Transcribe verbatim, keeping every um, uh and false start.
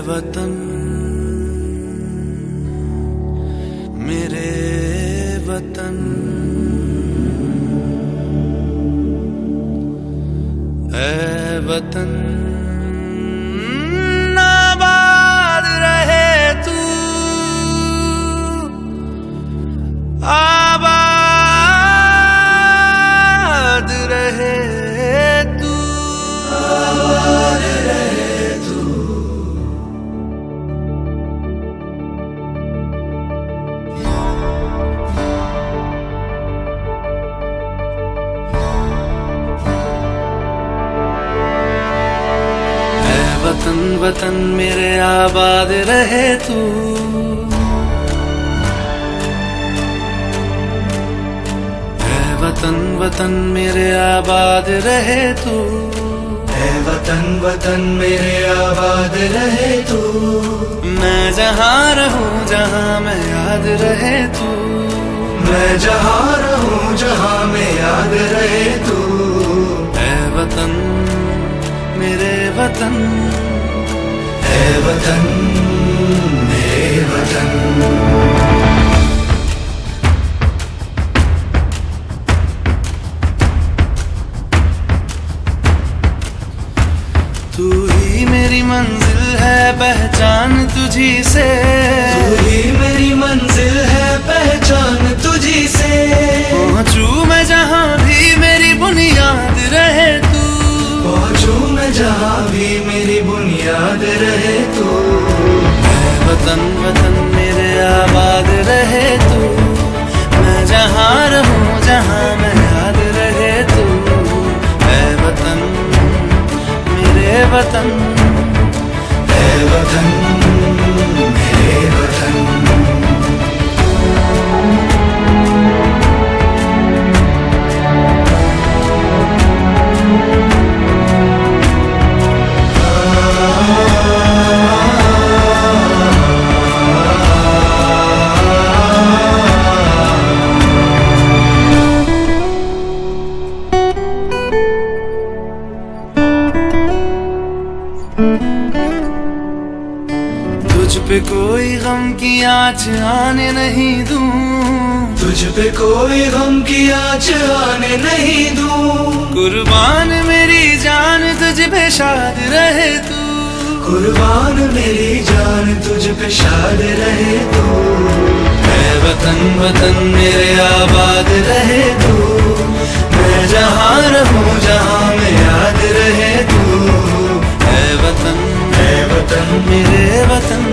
वतन मेरे वतन, ऐ वतन आबाद रहे तू, आबाद रहे तू, आबाद रहे तू। वतन वतन मेरे आबाद रहे तू, ऐ वतन वतन मेरे आबाद रहे तू, ऐ वतन वतन मेरे आबाद रहे तू। मैं जहाँ रहूं जहाँ मैं याद रहे तू, मैं जहाँ रहूं जहाँ मैं याद रहे तू। ऐ वतन मेरे वतन, ऐ वतन मेरे वतन। तू ही मेरी मंजिल है पहचान तुझी से, तू ही मेरी मंजिल है पहचान तुझी से। पहुँचू मैं जहाँ भी मेरी बुनियाद रहे तू, पहुँचू मैं जहाँ भी मेरी बुनियाद रहे तू। ऐ वतन वतन मेरे आबाद रहे तू, मैं जहाँ रहूं जहाँ मैं याद रहे तू। ऐ वतन मेरे वतन, ऐ वतन मेरे वतन। तुझ पे कोई गम की आँच आने नहीं दूं, तुझ पे कोई गम की आँच आने नहीं दूं। कुर्बान मेरी जान तुझ पे शाद रहे तू, कुर्बान मेरी जान तुझ पे शाद रहे तू। ऐ वतन वतन मेरे आबाद रहे तू, मैं जहाँ रहूं जहाँ मैं याद रहे तू। ऐ वतन, ऐ वतन मेरे वतन,